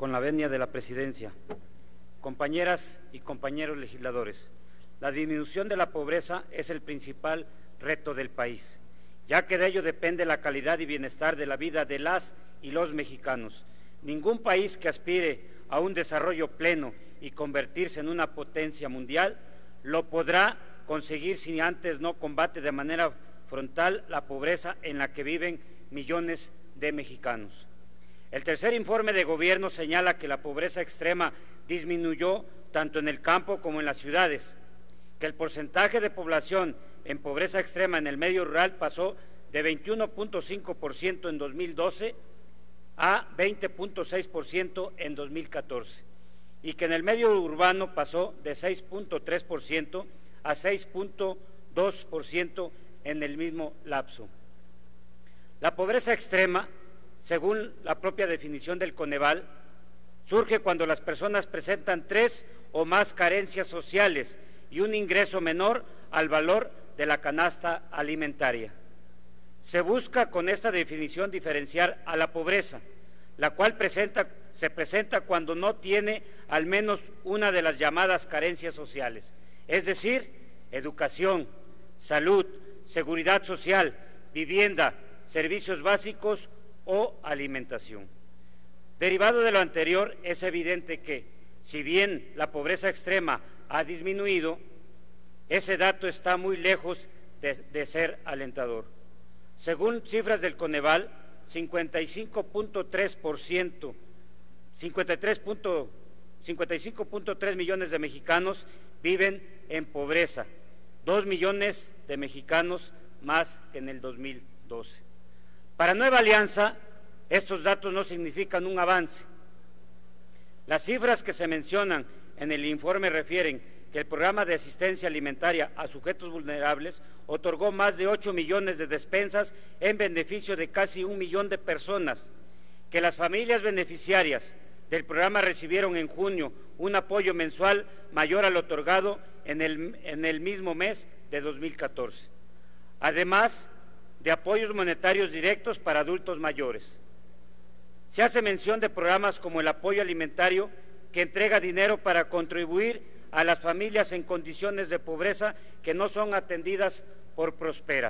con la venia de la Presidencia. Compañeras y compañeros legisladores, la disminución de la pobreza es el principal reto del país, ya que de ello depende la calidad y bienestar de la vida de las y los mexicanos. Ningún país que aspire a un desarrollo pleno y convertirse en una potencia mundial lo podrá conseguir si antes no combate de manera frontal la pobreza en la que viven millones de mexicanos. El tercer informe de gobierno señala que la pobreza extrema disminuyó tanto en el campo como en las ciudades, que el porcentaje de población en pobreza extrema en el medio rural pasó de 21.5% en 2012 a 20.6% en 2014, y que en el medio urbano pasó de 6.3% a 6.2% en el mismo lapso. La pobreza extrema, según la propia definición del Coneval, surge cuando las personas presentan 3 o más carencias sociales y un ingreso menor al valor de la canasta alimentaria. Se busca con esta definición diferenciar a la pobreza, la cual se presenta cuando no tiene al menos una de las llamadas carencias sociales, es decir, educación, salud, seguridad social, vivienda, servicios básicos o alimentación. Derivado de lo anterior, es evidente que, si bien la pobreza extrema ha disminuido, ese dato está muy lejos de ser alentador. Según cifras del Coneval, 55.3 millones de mexicanos viven en pobreza, 2 millones de mexicanos más que en el 2012. Para Nueva Alianza, estos datos no significan un avance. Las cifras que se mencionan en el informe refieren que el programa de asistencia alimentaria a sujetos vulnerables otorgó más de 8 millones de despensas en beneficio de casi 1 millón de personas, que las familias beneficiarias del programa recibieron en junio un apoyo mensual mayor al otorgado en el mismo mes de 2014, además de apoyos monetarios directos para adultos mayores. Se hace mención de programas como el apoyo alimentario, que entrega dinero para contribuir a las familias en condiciones de pobreza que no son atendidas por Prospera.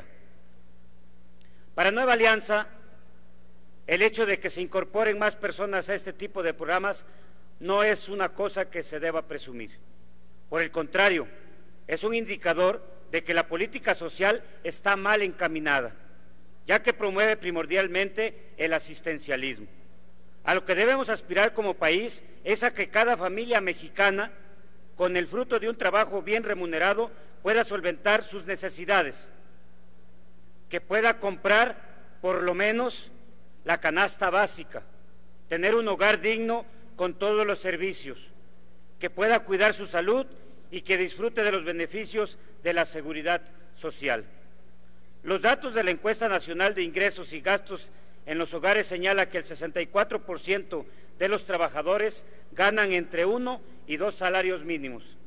Para Nueva Alianza, el hecho de que se incorporen más personas a este tipo de programas no es una cosa que se deba presumir. Por el contrario, es un indicador de que la política social está mal encaminada, ya que promueve primordialmente el asistencialismo. A lo que debemos aspirar como país es a que cada familia mexicana, con el fruto de un trabajo bien remunerado, pueda solventar sus necesidades, que pueda comprar por lo menos la canasta básica, tener un hogar digno con todos los servicios, que pueda cuidar su salud y que disfrute de los beneficios de la seguridad social. Los datos de la Encuesta Nacional de Ingresos y Gastos en los Hogares señala que el 64% de los trabajadores ganan entre 1 y 2 salarios mínimos.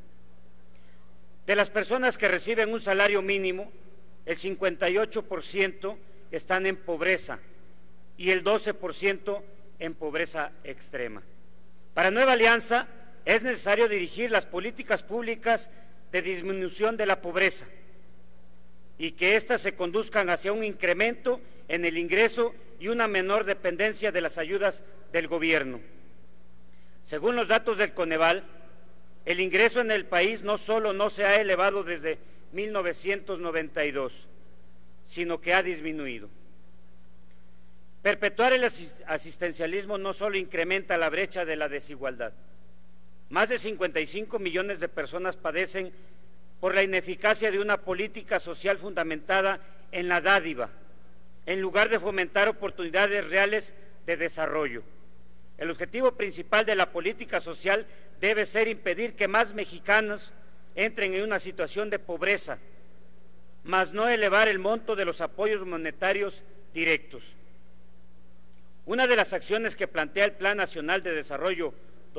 De las personas que reciben un salario mínimo, el 58% están en pobreza y el 12% en pobreza extrema. Para Nueva Alianza es necesario dirigir las políticas públicas de disminución de la pobreza y que éstas se conduzcan hacia un incremento en el ingreso y una menor dependencia de las ayudas del gobierno. Según los datos del Coneval, el ingreso en el país no solo no se ha elevado desde 1992, sino que ha disminuido. Perpetuar el asistencialismo no solo incrementa la brecha de la desigualdad. Más de 55 millones de personas padecen por la ineficacia de una política social fundamentada en la dádiva, en lugar de fomentar oportunidades reales de desarrollo. El objetivo principal de la política social debe ser impedir que más mexicanos entren en una situación de pobreza, mas no elevar el monto de los apoyos monetarios directos. Una de las acciones que plantea el Plan Nacional de Desarrollo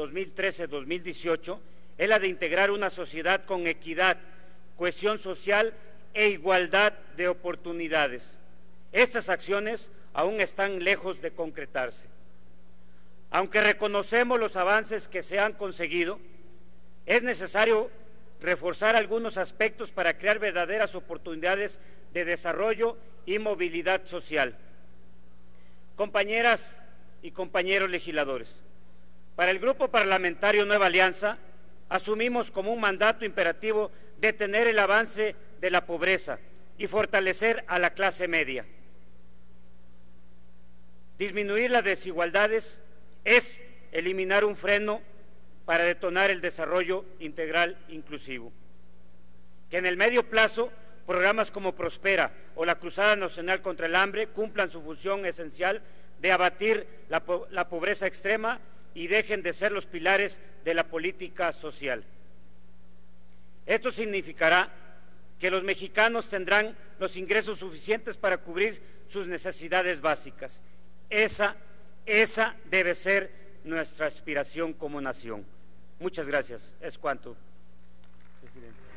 2013-2018 es la de integrar una sociedad con equidad, cohesión social e igualdad de oportunidades. Estas acciones aún están lejos de concretarse. Aunque reconocemos los avances que se han conseguido, es necesario reforzar algunos aspectos para crear verdaderas oportunidades de desarrollo y movilidad social. Compañeras y compañeros legisladores, para el Grupo Parlamentario Nueva Alianza, asumimos como un mandato imperativo detener el avance de la pobreza y fortalecer a la clase media. Disminuir las desigualdades es eliminar un freno para detonar el desarrollo integral inclusivo. Que en el medio plazo, programas como Prospera o la Cruzada Nacional contra el Hambre cumplan su función esencial de abatir la pobreza extrema y dejen de ser los pilares de la política social. Esto significará que los mexicanos tendrán los ingresos suficientes para cubrir sus necesidades básicas. Esa debe ser nuestra aspiración como nación. Muchas gracias. Es cuanto, presidente.